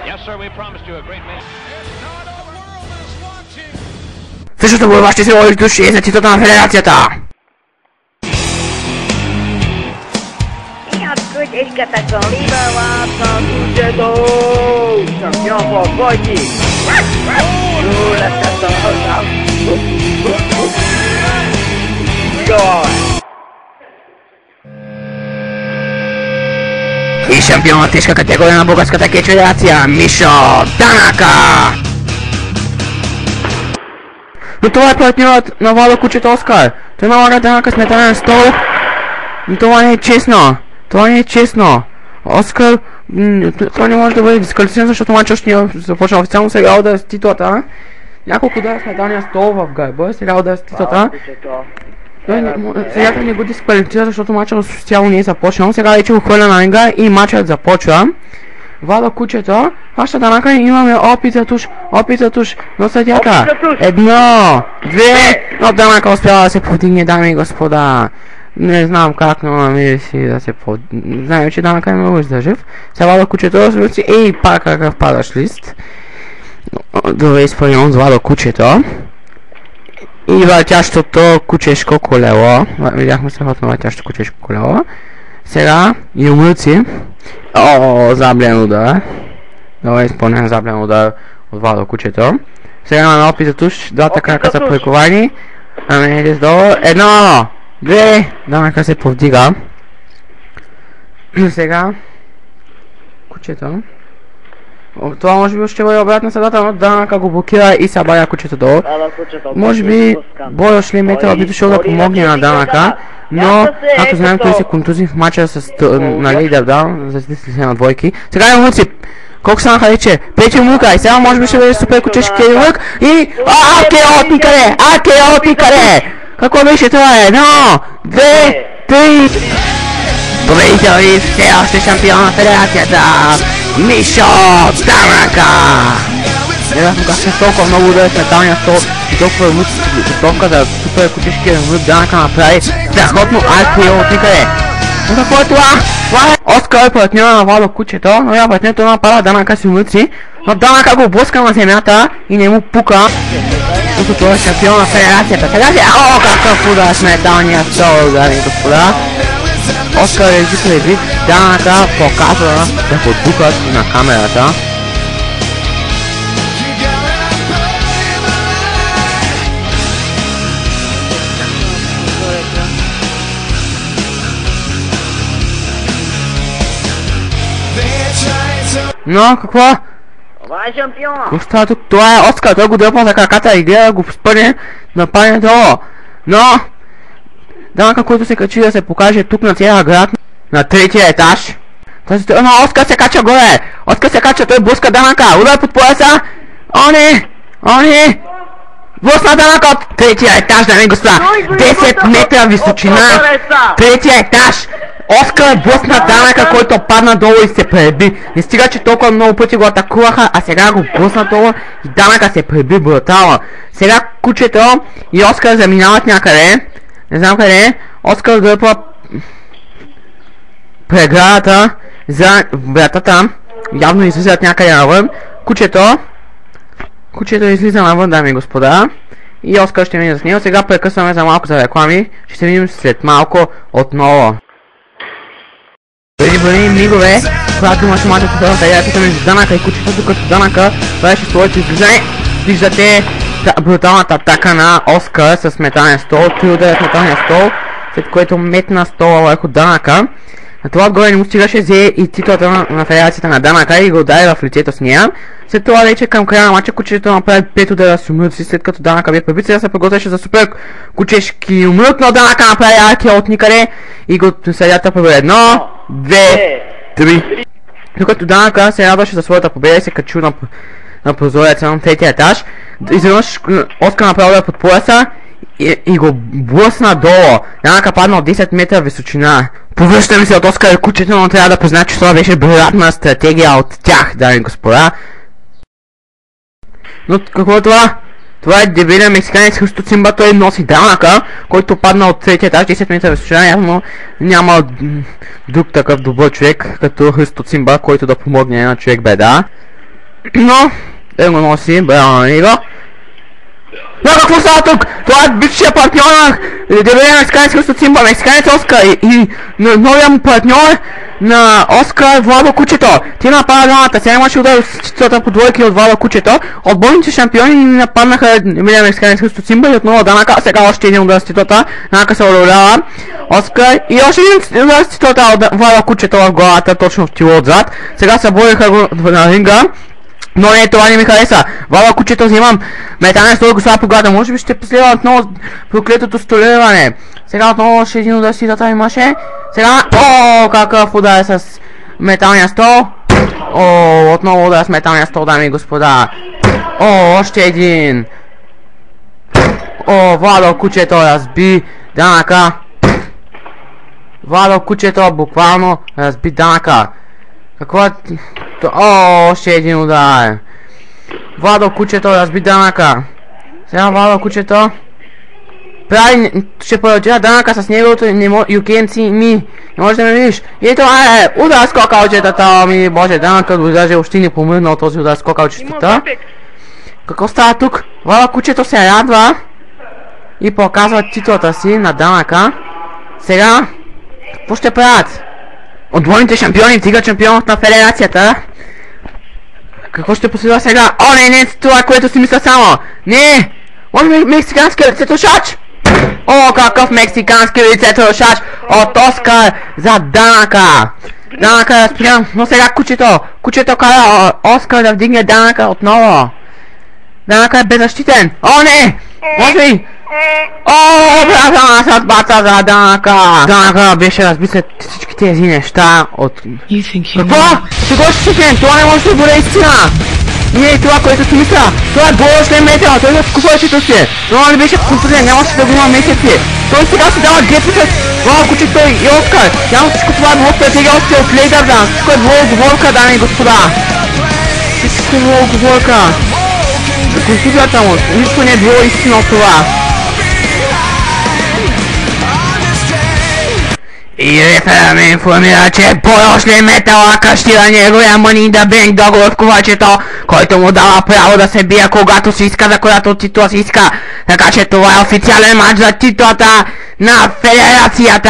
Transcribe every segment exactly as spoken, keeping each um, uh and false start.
В същото борба ще се води до шестдесетата на федерацията. Кучешката колиба лапна кучето, шампион по двойки. Рулята това. И шампион на тежка категория на българската кетч федерация, Мишо Танака. Но това е партньорът на Владо Кучето Оскар. Той налага Танака с метане на стол. Но това не е честно. Това не е честно. Оскар, това не може да бъде дисквалифициран, защото матчът още не е започнал официално. Сега да е с титлата. Няколко дара с метания стол в гърба. Сега да е с титлата. Сега не го дисквалифицира, защото матчът официално не е започнал. Сега вече го хвърля на ринга и матчът започва. Владо Кучето, хваща Танака и имаме опит за туш, опит за туш, но съдията. Едно, две, но Танака успява да се повдигне, дами и господа. Не знам как, но намери си да се повдигне. Знаем, че Танака е много издържав. Сега Владо Кучето си, ей, пак какъв падаш лист. Добре изпълнен от Владо Кучето. И въртящото кучешко колело. Видяхме страхотно въртящо кучешко колело. Сега юмруци. О, заблен удар. Добре изпълнен заблен удар от Владо Кучето. Сега имаме опит за туш. Двата крака са прековани. Ами долу. Едно! Две! Танака се повдига. Сега Кучето. Това може би ще бъде обратна съдата, но Танака го блокира и събаря Кучето долу. Може би Бойо Шлеметъл би дошъл да помогне на Танака, но както знаем той се контузи в матча с лидер Даун, за да се на двойки. Сега е Муци. Колко станаха вече? Пети мука и сега може би ще бъде супер кучешки лък и... А, КО от никъде! А, КО от никъде! Какво беше това? Едно, две, три... Победител и все още шампион на федерацията! Мишо Танака! Не знам как сме толкова много удари с металния стол и толкова мъч готовка за супер кучешкия мъч Танака направи страхотно ар-ки о от никъде. Но какво е това? Това е Оскар партньора на Владо Кучето, но я партньорът напада Танака си мъци, но Танака го блъска на земята и не му пука. Защото това е шампион на федерацията. Сега си, о, какъв удар с металния стол, дами и господа. Оскар реджи преди, Танака показва да подбукат на камерата. Но какво? Това е шампион! Какво става тук? Това е Оскар, той го дръпва за краката и гледа да го спъне да падне долу. Но Танака, който се качи да се покаже тук на целия град, на третия етаж. Този, но Оскар се кача горе! Оскар се кача, той блъска Танака! Удар под пояса! О не! О не! Блъсна Танака от третия етаж, дами и господа! десет метра височина! Третия етаж! Оскар блъсна Танака, който падна долу и се преби. Не стига, че толкова много пъти го атакуваха, а сега го блъсна долу и Танака се преби брутално. Сега Кучето и Оскар заминават някъде. Не знам къде. Оскар дърпа преградата за вратата. Явно излизат някъде навън. Кучето. Кучето излиза навън, дами и господа. И Оскар ще мине с него. Сега прекъсваме за малко за реклами. Ще се видим след малко отново. Преди бъдени мигове, когато имаше мача по първата федерацията между Танака и Кучето, докато Танака правеше своето излизане. Виждате бруталната атака на Оскар с метален стол, три удара с металния стол, след което метна стола върху Танака. На това отгоре не му стигаше, взе и титлата на, на федерацията на Танака и го удари в лицето с нея. След това вече към края на матча Кучето направи пет удара с умръци, след като Танака бе пребит. Сега се приготвяше за супер кучешки умрък, но Танака направи ар-ки о от никъде и го съдята победа. Едно, две, три. Докато Танака се радваше за своята победа и се качил на, на прозореца на третия етаж. Изведнъж Оскар направи удар под пояса и, и го блъсна долу. Танака падна от десет метра височина. Повръщаме се от Оскар и Кучето, но трябва да призна, че това беше брилянтна стратегия от тях, дами и господа. Но какво е това? Това е дебилен мексиканец Христо Цимба, той носи Танака, който падна от третия етаж, десет метра височина, явно няма друг такъв добър човек, като Христо Цимба, който да помогне на човек беда. Но, е го носи, браво на него. Но какво става тук? Това е бившия партньор на дебелия мексиканец Христо Цимба, мексиканец Оскар и новия му партньор на Оскар Владо Кучето. Ти напада двамата, сега имаше удар с четвърта по двойки от Владо Кучето. Отборните шампиони нападнаха дебелия мексиканец Христо Цимба и отново Данака. Сега още един удар с титлата. Данака се удоволява. Оскар и още един удар с титлата от Владо Кучето в главата, точно в тило отзад. Сега се бориха на ринга. Но не, това не ми хареса. Вала Кучето взимам. Метане стои го слава по глада. Може би ще последва отново проклетото столиране. Сега отново ще един удар си да имаше. Сега, о, какъв удар е с металния стол. О, отново удар с металния стол, дами и господа. О, още един. О, Владо Кучето разби Данака. Владо Кучето буквално разби Данака. Какво е... О, още един удар. Владо Кучето разби Данака. Сега Владо Кучето прави... Ще продължа Данака с неговото You Can't See Me. Не можеш да ме видиш. И това е удар скокалчетата. Ми боже, Данака даже още не помръдна от този удар скокалчетата. Какво става тук? Владо Кучето се радва и показва титлата си на Данака. Сега какво ще правят? Отборните шампиони вдигат шампионът на федерацията. Какво ще последва сега? О, не, не, това, което си мисля само. Не! Он е мексикански лицетрошач! О, какъв мексикански лицетрошач от Оскар за Данака! Данака е спрям, но сега Кучето. Кучето кара Оскар да вдигне Данака отново. Данака е беззащитен. О, не! Може ли? О, браво, съдбата за Данака! Данака беше разби след всички тези неща от... Какво? Какво ще си фен? Това не може да бъде истина! Не е това, което си мисля! Това е Боро шлем метал, той да купува чето си! Това не беше конкурент, нямаше да го има месеци! Той сега си дава гепи с Владо Кучето и Оскар! Няма всичко това е било стратегия още от Лейдърдан! Всичко е било оговорка, дами и господа! Всичко е било оговорка! За конституцията му, нищо не е било истина от това! И рефера ме информира, че Боро шлем метал каштира неговия Money in the Bank договор с ковачето, който му дава право да се бие когато си иска, за която титла си иска. Така че това е официален матч за титлата на федерацията.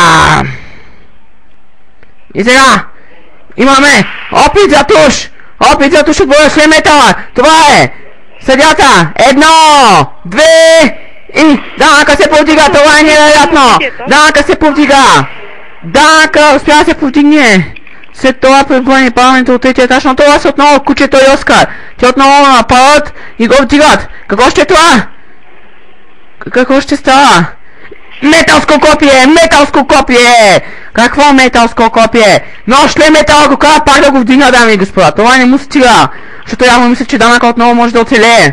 И сега имаме опит за туш. Опит за туш от Боро шлем метал. Това е съдята. Едно, две... И Данака се повдига, това е невероятно! Данака се повдига! Данака успя да се повдигне! След това пребърне парламента от третия етаж, но това са отново Кучето и Оскар! Те отново нападат и го вдигат! Какво ще е това? Какво ще става? Металско копие! Металско копие! Какво металско копие? Но шлем метал го кара пак да го вдигна, дами и господа! Това не му стига! Защото явно мисля, че Данака отново може да оцелее!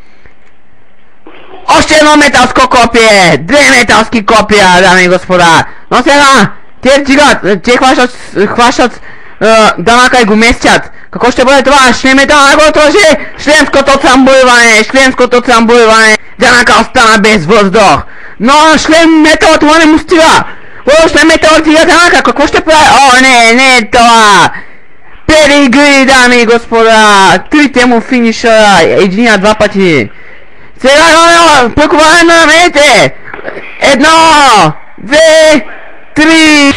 Още едно металско копие! Две металски копия, дами и господа! Но сега, те вдигат, те хващат, хващат uh, Данака и го местят. Какво ще бъде това? Шлем метал на го тложи! Шлемското цамбуриване! Шлемското цамбуриване! Данака остана без въздух! Но шлем метал това не му стига! О, шлем метал вдига Данака! Какво ще прави? О, не, не е това! Перигри, дами и господа! Трите му финиша! Единия два пъти! Сега едно прековане на раменете! Едно, две, три!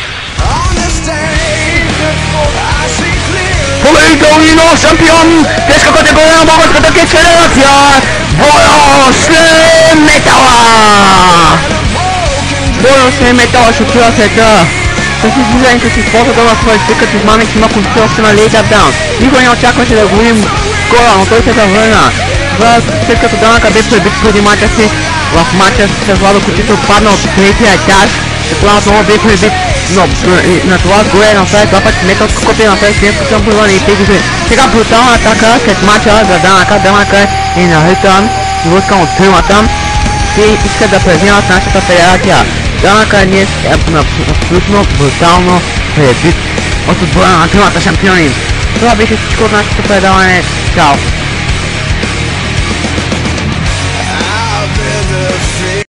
Победител и нов шампион! Тежка категория на българската кетч федерация! Боро шлем метала! Боро шлем метала шокира света! С излизането си с фотото на своя свикът измамик има конституция на Лейдърдан. Никой не очакваше да го видим скоро, но той се завърна. След като Данака бе пребит преди мача си, в мача с Владо Кучето падна от третия етаж, това отново бе пребит, но на това горе направи два пъти металско копие, направи шлемско цамбуриване и теги се. Сега брутална атака след мача за Данака. Данака е на ритън, върскан от тримата и искат да преземат нашата федерация. Данака днес е абсолютно брутално пребит от отбора на тримата шампиони. Това беше всичко от нашето предаване. Чао!